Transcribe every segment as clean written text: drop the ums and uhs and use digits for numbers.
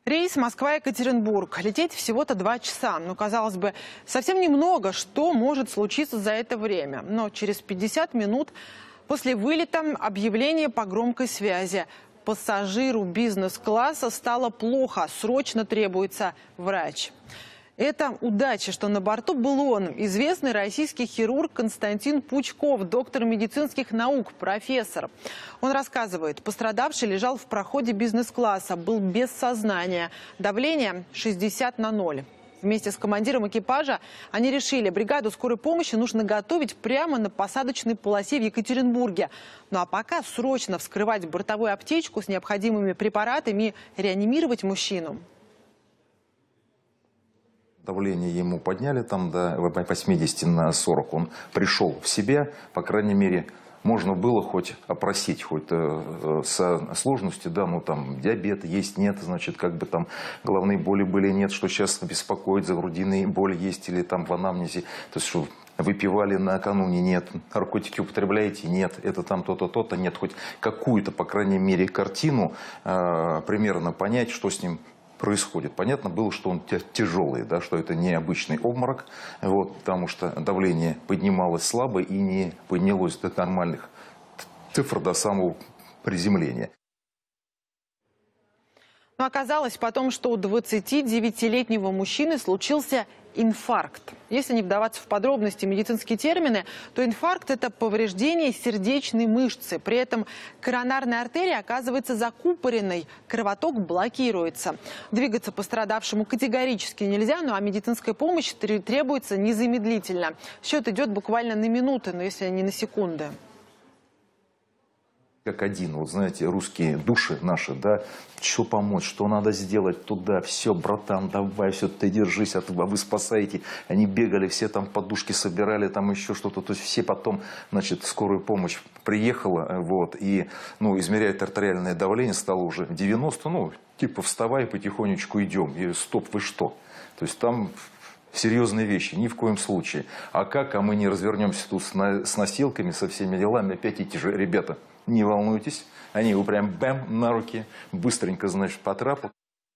Рейс Москва-Екатеринбург. Лететь всего-то 2 часа. Ну, казалось бы, совсем немного, что может случиться за это время. Но через 50 минут после вылета объявление по громкой связи. Пассажиру бизнес-класса стало плохо, срочно требуется врач. Это удача, что на борту был он, известный российский хирург Константин Пучков, доктор медицинских наук, профессор. Он рассказывает, пострадавший лежал в проходе бизнес-класса, был без сознания, давление 60/0. Вместе с командиром экипажа они решили, бригаду скорой помощи нужно готовить прямо на посадочной полосе в Екатеринбурге. Ну а пока срочно вскрывать бортовую аптечку с необходимыми препаратами и реанимировать мужчину. Давление ему подняли там до 80/40. Он пришел в себя, по крайней мере, можно было хоть опросить, хоть со сложностью, да, ну там диабет есть, нет, значит, как бы там головные боли были, нет, что сейчас беспокоит, за грудиной боль есть или там в анамнезе, то есть что выпивали накануне, нет, наркотики употребляете, нет, это там то-то, то-то, нет, хоть какую-то, по крайней мере, картину, примерно понять, что с ним происходит. Понятно было, что он тяжелый, да, что это не обычный обморок, вот, потому что давление поднималось слабо и не поднялось до нормальных цифр до самого приземления. Но оказалось потом, что у 29-летнего мужчины случился инфаркт. Если не вдаваться в подробности, медицинские термины, то инфаркт – это повреждение сердечной мышцы. При этом коронарная артерия оказывается закупоренной, кровоток блокируется. Двигаться пострадавшему категорически нельзя, ну а медицинская помощь требуется незамедлительно. Счет идет буквально на минуты, но если не на секунды. Как один, вот знаете, русские души наши, да, что помочь, что надо сделать туда, все, братан, давай, все, ты держись, вы спасаете. Они бегали, все там подушки собирали, там еще что-то, то есть все потом, значит, скорая помощь приехала, вот, и, ну, измеряет артериальное давление, стало уже 90, ну, типа, вставай, потихонечку идем, и стоп, вы что? То есть там серьезные вещи, ни в коем случае. А как, а мы не развернемся тут с носилками, со всеми делами, опять эти же ребята. Не волнуйтесь, они его прям бэм на руки, быстренько, значит, по трапу.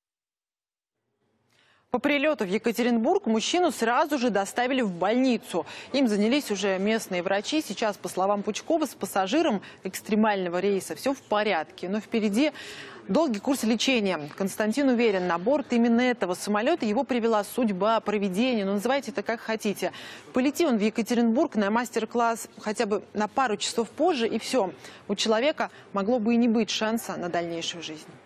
По прилету в Екатеринбург мужчину сразу же доставили в больницу. Им занялись уже местные врачи. Сейчас, по словам Пучкова, с пассажиром экстремального рейса все в порядке. Но впереди долгий курс лечения. Константин уверен, на борт именно этого самолета его привела судьба, провидение. Ну, называйте это как хотите. Полети он в Екатеринбург на мастер-класс хотя бы на пару часов позже, и все. У человека могло бы и не быть шанса на дальнейшую жизнь.